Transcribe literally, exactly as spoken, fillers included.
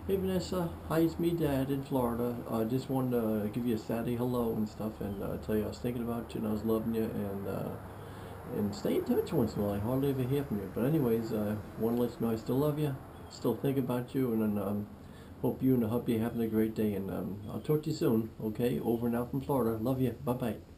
Hey Vanessa, hi, it's me, Dad, in Florida. I uh, just wanted to give you a Saturday hello and stuff, and uh, tell you I was thinking about you and I was loving you, and uh, and stay in touch once in a while. I hardly ever hear from you, but anyways, I uh, want to let you know I still love you, still think about you, and um, hope you and the hubby are having a great day. And um, I'll talk to you soon. Okay, over and out from Florida. Love you. Bye bye.